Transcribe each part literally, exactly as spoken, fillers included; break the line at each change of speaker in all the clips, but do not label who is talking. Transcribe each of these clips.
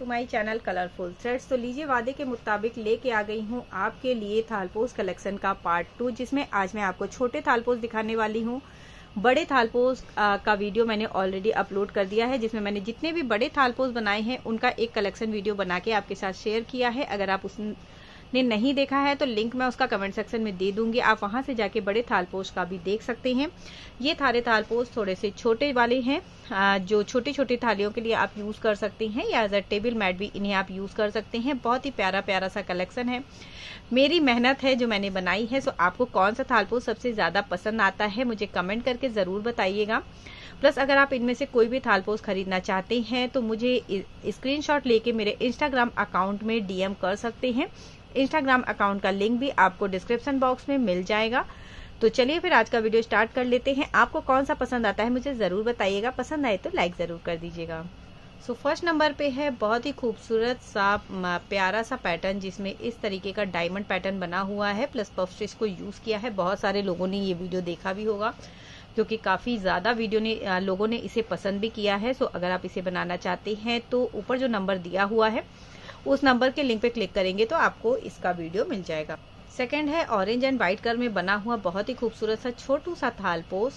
My channel colourful threads. तो लीजिए वादे के मुताबिक लेके आ गई हूँ आपके लिए थालपोज कलेक्शन का पार्ट टू, जिसमें आज मैं आपको छोटे थालपोज दिखाने वाली हूँ। बड़े थालपोज का वीडियो मैंने ऑलरेडी अपलोड कर दिया है, जिसमें मैंने जितने भी बड़े थालपोज बनाए हैं उनका एक कलेक्शन वीडियो बना के आपके साथ शेयर किया है। अगर आप उस ने नहीं देखा है तो लिंक मैं उसका कमेंट सेक्शन में दे दूंगी, आप वहां से जाके बड़े थालपोज का भी देख सकते हैं। ये थारे थालपोज थोड़े से छोटे वाले हैं, जो छोटी छोटी थालियों के लिए आप यूज कर सकते हैं, या एज अ टेबल मैट भी इन्हें आप यूज कर सकते हैं। बहुत ही प्यारा प्यारा सा कलेक्शन है, मेरी मेहनत है जो मैंने बनाई है। सो आपको कौन सा थालपोज सबसे ज्यादा पसंद आता है मुझे कमेंट करके जरूर बताइएगा। प्लस अगर आप इनमें से कोई भी थालपोज खरीदना चाहते हैं तो मुझे स्क्रीनशॉट लेके मेरे इंस्टाग्राम अकाउंट में डीएम कर सकते हैं। इंस्टाग्राम अकाउंट का लिंक भी आपको डिस्क्रिप्शन बॉक्स में मिल जाएगा। तो चलिए फिर आज का वीडियो स्टार्ट कर लेते हैं। आपको कौन सा पसंद आता है मुझे जरूर बताइएगा, पसंद आए तो लाइक जरूर कर दीजिएगा। सो फर्स्ट नंबर पे है बहुत ही खूबसूरत सा प्यारा सा पैटर्न, जिसमें इस तरीके का डायमंड पैटर्न बना हुआ है, प्लस पफ स्टिच को यूज किया है। बहुत सारे लोगों ने ये वीडियो देखा भी होगा, क्योंकि काफी ज्यादा वीडियो ने लोगों ने इसे पसंद भी किया है। सो अगर आप इसे बनाना चाहते हैं तो ऊपर जो नंबर दिया हुआ है उस नंबर के लिंक पे क्लिक करेंगे तो आपको इसका वीडियो मिल जाएगा। सेकंड है ऑरेंज एंड व्हाइट कलर में बना हुआ बहुत ही खूबसूरत सा छोटू सा थालपोज,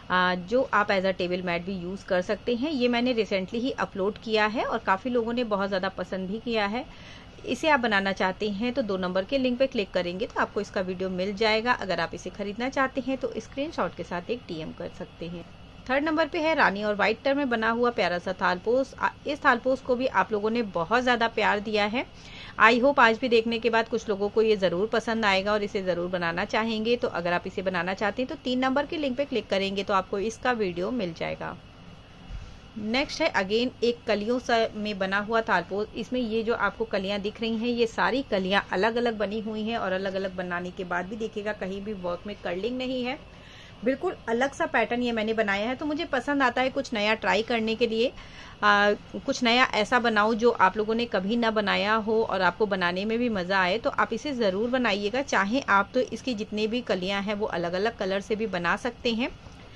जो आप एज अ टेबल मैट भी यूज कर सकते हैं। ये मैंने रिसेंटली ही अपलोड किया है और काफी लोगों ने बहुत ज्यादा पसंद भी किया है। इसे आप बनाना चाहते हैं तो दो नंबर के लिंक पे क्लिक करेंगे तो आपको इसका वीडियो मिल जाएगा। अगर आप इसे खरीदना चाहते हैं तो स्क्रीनशॉट के साथ एक डीएम कर सकते हैं। थर्ड नंबर पे है रानी और व्हाइट कलर में बना हुआ प्यारा सा थालपोज। इस थालपोज को भी आप लोगों ने बहुत ज्यादा प्यार दिया है। आई होप आज भी देखने के बाद कुछ लोगों को ये जरूर पसंद आएगा और इसे जरूर बनाना चाहेंगे। तो अगर आप इसे बनाना चाहते हैं तो तीन नंबर के लिंक पे क्लिक करेंगे तो आपको इसका वीडियो मिल जाएगा। नेक्स्ट है अगेन एक कलियों सा में बना हुआ थालपोज। इसमें ये जो आपको कलियां दिख रही हैं ये सारी कलियां अलग अलग बनी हुई हैं, और अलग अलग बनाने के बाद भी देखिएगा कहीं भी वर्क में कर्लिंग नहीं है, बिल्कुल अलग सा पैटर्न ये मैंने बनाया है। तो मुझे पसंद आता है कुछ नया ट्राई करने के लिए, आ, कुछ नया ऐसा बनाऊं जो आप लोगों ने कभी ना बनाया हो और आपको बनाने में भी मजा आए। तो आप इसे जरूर बनाइएगा। चाहे आप तो इसकी जितनी भी कलियां हैं वो अलग अलग कलर से भी बना सकते हैं।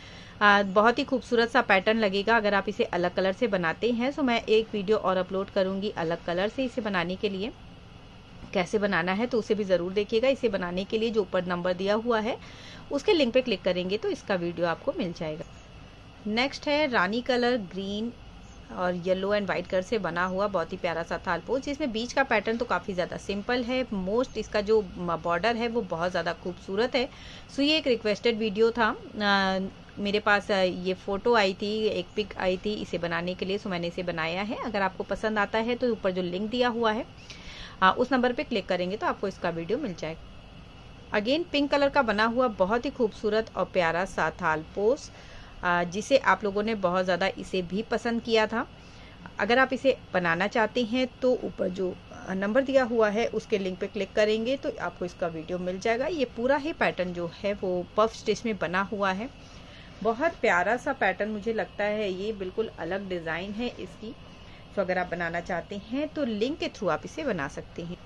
आ, बहुत ही खूबसूरत सा पैटर्न लगेगा अगर आप इसे अलग कलर से बनाते हैं। सो मैं एक वीडियो और अपलोड करूंगी अलग कलर से इसे बनाने के लिए, कैसे बनाना है तो उसे भी जरूर देखिएगा। इसे बनाने के लिए जो ऊपर नंबर दिया हुआ है उसके लिंक पे क्लिक करेंगे तो इसका वीडियो आपको मिल जाएगा। नेक्स्ट है रानी कलर, ग्रीन और येलो एंड व्हाइट कलर से बना हुआ बहुत ही प्यारा सा थालपोज, जिसमें बीच का पैटर्न तो काफी ज्यादा सिंपल है। मोस्ट इसका जो बॉर्डर है वो बहुत ज्यादा खूबसूरत है। सो ये एक रिक्वेस्टेड वीडियो था, आ, मेरे पास ये फोटो आई थी, एक पिक आई थी इसे बनाने के लिए। सो मैंने इसे बनाया है। अगर आपको पसंद आता है तो ऊपर जो लिंक दिया हुआ है आ, उस नंबर पे क्लिक करेंगे तो आपको इसका वीडियो मिल जाएगा। अगेन पिंक कलर का बना हुआ बहुत ही खूबसूरत और प्यारा सा थालपोज, जिसे आप लोगों ने बहुत ज़्यादा इसे भी पसंद किया था। अगर आप इसे बनाना चाहते हैं तो ऊपर जो नंबर दिया हुआ है उसके लिंक पे क्लिक करेंगे तो आपको इसका वीडियो मिल जाएगा। ये पूरा ही पैटर्न जो है वो पफ स्टिच में बना हुआ है। बहुत प्यारा सा पैटर्न मुझे लगता है, ये बिल्कुल अलग डिज़ाइन है इसकी। तो अगर आप बनाना चाहते हैं तो लिंक के थ्रू आप इसे बना सकते हैं।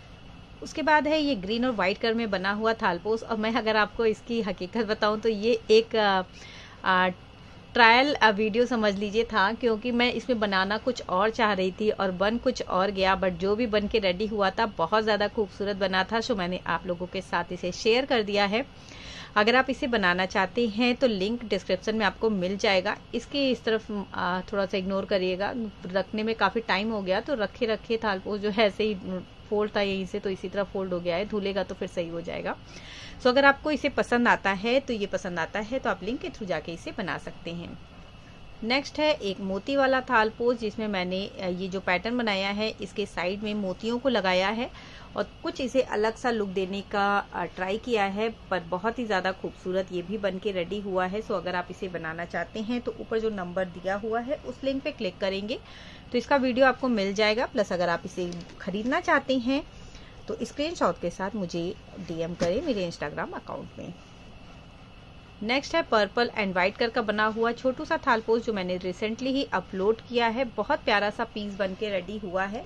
उसके बाद है ये ग्रीन और व्हाइट कलर में बना हुआ थालपोज, और मैं अगर आपको इसकी हकीकत बताऊं तो ये एक आ, आ, ट्रायल वीडियो समझ लीजिए था, क्योंकि मैं इसमें बनाना कुछ और चाह रही थी और बन कुछ और गया, बट जो भी बन के रेडी हुआ था बहुत ज़्यादा खूबसूरत बना था। सो मैंने आप लोगों के साथ इसे शेयर कर दिया है। अगर आप इसे बनाना चाहते हैं तो लिंक डिस्क्रिप्शन में आपको मिल जाएगा। इसके इस तरफ आ, थोड़ा सा इग्नोर करिएगा, रखने में काफ़ी टाइम हो गया तो रखे रखे थालपोज जो है ऐसे ही फोल्ड था यहीं से, तो इसी तरह फोल्ड हो गया है, धुलेगा तो फिर सही हो जाएगा। सो अगर आपको इसे पसंद आता है तो ये पसंद आता है तो आप लिंक के थ्रू जाके इसे बना सकते हैं। नेक्स्ट है एक मोती वाला थालपोज, जिसमें मैंने ये जो पैटर्न बनाया है इसके साइड में मोतियों को लगाया है और कुछ इसे अलग सा लुक देने का ट्राई किया है, पर बहुत ही ज्यादा खूबसूरत ये भी बन के रेडी हुआ है। सो अगर आप इसे बनाना चाहते हैं तो ऊपर जो नंबर दिया हुआ है उस लिंक पे क्लिक करेंगे तो इसका वीडियो आपको मिल जाएगा। प्लस अगर आप इसे खरीदना चाहते हैं तो स्क्रीनशॉट के साथ मुझे डीएम करें मेरे इंस्टाग्राम अकाउंट में। नेक्स्ट है पर्पल एंड व्हाइट कलर का बना हुआ छोटू सा थालपोज, जो मैंने रिसेंटली ही अपलोड किया है। बहुत प्यारा सा पीस बन के रेडी हुआ है।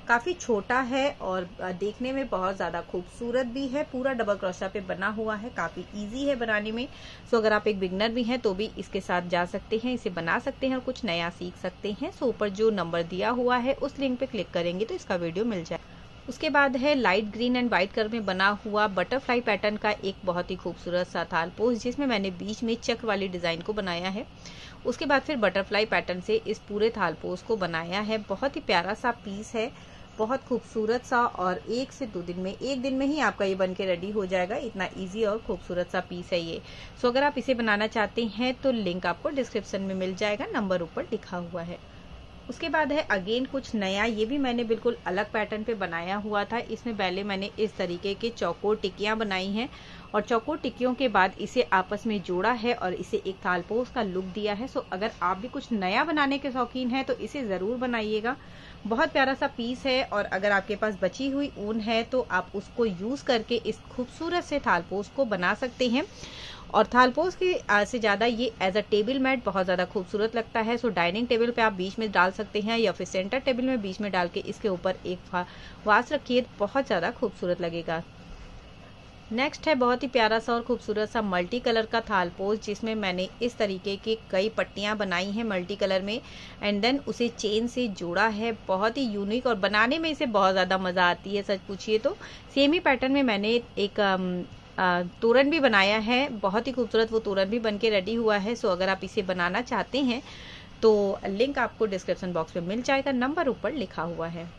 काफी छोटा है और देखने में बहुत ज्यादा खूबसूरत भी है। पूरा डबल क्रोशा पे बना हुआ है, काफी इजी है बनाने में। सो अगर आप एक बिगनर भी हैं तो भी इसके साथ जा सकते हैं, इसे बना सकते हैं और कुछ नया सीख सकते हैं। सो ऊपर जो नंबर दिया हुआ है उस लिंक पे क्लिक करेंगे तो इसका वीडियो मिल जाए। उसके बाद है light green and white colour में बना हुआ बटरफ्लाई पैटर्न का एक बहुत ही खूबसूरत सा थाल पोस्ट, जिसमें मैंने बीच में चक्र वाली डिजाइन को बनाया है। उसके बाद फिर बटरफ्लाई पैटर्न से इस पूरे थाल पोस्ट को बनाया है। बहुत ही प्यारा सा पीस है, बहुत खूबसूरत सा, और एक से दो दिन में एक दिन में ही आपका ये बन के रेडी हो जाएगा। इतना इजी और खूबसूरत सा पीस है ये। सो अगर आप इसे बनाना चाहते हैं तो लिंक आपको डिस्क्रिप्शन में मिल जाएगा, नंबर ऊपर लिखा हुआ है। उसके बाद है अगेन कुछ नया, ये भी मैंने बिल्कुल अलग पैटर्न पे बनाया हुआ था। इसमें पहले मैंने इस तरीके के चौकोर टिक्कियां बनाई हैं और चौकोर टिक्कियों के बाद इसे आपस में जोड़ा है और इसे एक थाल पोस्ट का लुक दिया है। सो अगर आप भी कुछ नया बनाने के शौकीन हैं तो इसे जरूर बनाइएगा। बहुत प्यारा सा पीस है और अगर आपके पास बची हुई ऊन है तो आप उसको यूज करके इस खूबसूरत से थाल पोस्ट को बना सकते हैं। और थाल पोस्ट के से ज्यादा ये एज अ टेबल मैट बहुत ज्यादा खूबसूरत लगता है। सो डाइनिंग टेबल पे आप बीच में डाल सकते हैं या फिर सेंटर टेबल में बीच में डाल के इसके ऊपर एक वास रखिए, बहुत ज्यादा खूबसूरत लगेगा। नेक्स्ट है बहुत ही प्यारा सा और खूबसूरत सा मल्टी कलर का थाल पोस्ट, जिसमें मैंने इस तरीके के कई पट्टियां बनाई हैं मल्टी कलर में एंड देन उसे चेन से जोड़ा है। बहुत ही यूनिक और बनाने में इसे बहुत ज्यादा मजा आती है सच पूछिए तो। सेम ही पैटर्न में मैंने एक तोरण भी बनाया है, बहुत ही खूबसूरत वो तोरण भी बनके रेडी हुआ है। सो अगर आप इसे बनाना चाहते हैं तो लिंक आपको डिस्क्रिप्शन बॉक्स में मिल जाएगा, नंबर ऊपर लिखा हुआ है।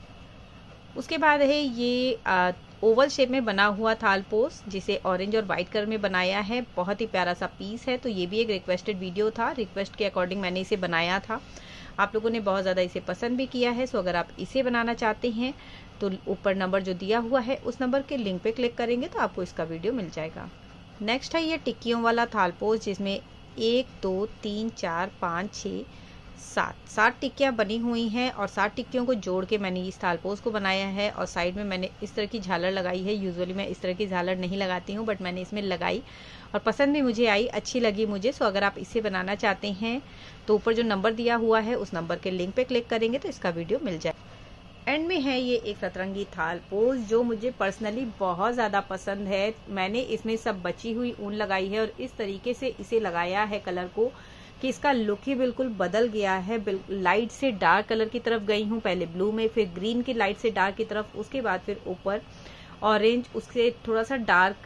उसके बाद है ये आ, ओवल शेप में बना हुआ थाल पोस्ट, जिसे ऑरेंज और व्हाइट कलर में बनाया है। बहुत ही प्यारा सा पीस है। तो ये भी एक रिक्वेस्टेड वीडियो था, रिक्वेस्ट के अकॉर्डिंग मैंने इसे बनाया था। आप लोगों ने बहुत ज्यादा इसे पसंद भी किया है। सो अगर आप इसे बनाना चाहते हैं तो ऊपर नंबर जो दिया हुआ है उस नंबर के लिंक पे क्लिक करेंगे तो आपको इसका वीडियो मिल जाएगा। नेक्स्ट है ये टिक्कियों वाला थाल पोस्ट, जिसमें एक दो तीन चार पाँच छः सात सात टिक्कियां बनी हुई हैं और सात टिक्कियों को जोड़ के मैंने इस थाल पोस्ट को बनाया है। और साइड में मैंने इस तरह की झालर लगाई है। यूजुअली मैं इस तरह की झालर नहीं लगाती हूँ, बट मैंने इसमें लगाई और पसंद भी मुझे आई, अच्छी लगी मुझे। सो अगर आप इसे बनाना चाहते हैं तो ऊपर जो नंबर दिया हुआ है उस नंबर के लिंक पे क्लिक करेंगे तो इसका वीडियो मिल जाए। एंड में है ये एक सतरंगी थाल पोस्ट, जो मुझे पर्सनली बहुत ज्यादा पसंद है। मैंने इसमें सब बची हुई ऊन लगाई है और इस तरीके से इसे लगाया है कलर को कि इसका लुक ही बिल्कुल बदल गया है। लाइट से डार्क कलर की तरफ गई हूँ, पहले ब्लू में, फिर ग्रीन की लाइट से डार्क की तरफ, उसके बाद फिर ऊपर ऑरेंज, उससे थोड़ा सा डार्क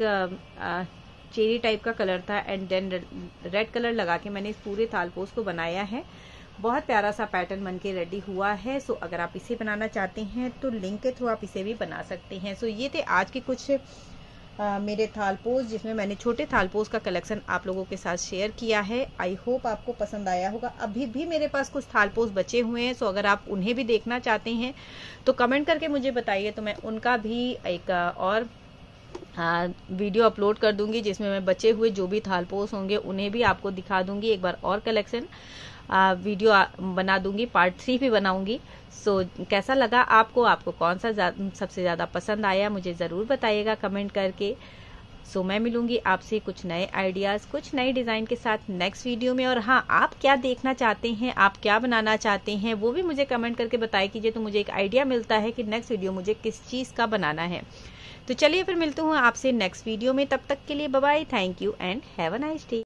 चेरी टाइप का कलर था एंड देन रेड कलर लगा के मैंने इस पूरे थाल पोस्ट को बनाया है। बहुत प्यारा सा पैटर्न बनके रेडी हुआ है। सो अगर आप इसे बनाना चाहते हैं तो लिंक के थ्रू आप इसे भी बना सकते हैं। सो ये थे आज के कुछ आ, मेरे थाल पोस्ट, जिसमें मैंने छोटे थाल पोस्ट का कलेक्शन आप लोगों के साथ शेयर किया है। आई होप आपको पसंद आया होगा। अभी भी मेरे पास कुछ थाल पोस्ट बचे हुए हैं। सो अगर आप उन्हें भी देखना चाहते हैं तो कमेंट करके मुझे बताइए, तो मैं उनका भी एक और आ, वीडियो अपलोड कर दूंगी, जिसमें मैं बचे हुए जो भी थाल पोस्ट होंगे उन्हें भी आपको दिखा दूंगी। एक बार और कलेक्शन आ, वीडियो आ, बना दूंगी, पार्ट थ्री भी बनाऊंगी। सो so, कैसा लगा आपको, आपको कौन सा जा, सबसे ज्यादा पसंद आया, मुझे जरूर बताइएगा कमेंट करके। सो so, मैं मिलूंगी आपसे कुछ नए आइडियाज, कुछ नए डिजाइन के साथ नेक्स्ट वीडियो में। और हाँ, आप क्या देखना चाहते हैं, आप क्या बनाना चाहते हैं, वो भी मुझे कमेंट करके बताया कीजिए, तो मुझे एक आइडिया मिलता है कि नेक्स्ट वीडियो मुझे किस चीज का बनाना है। तो चलिए फिर मिलती हूँ आपसे नेक्स्ट वीडियो में। तब तक के लिए bye bye, thank you and have a nice day.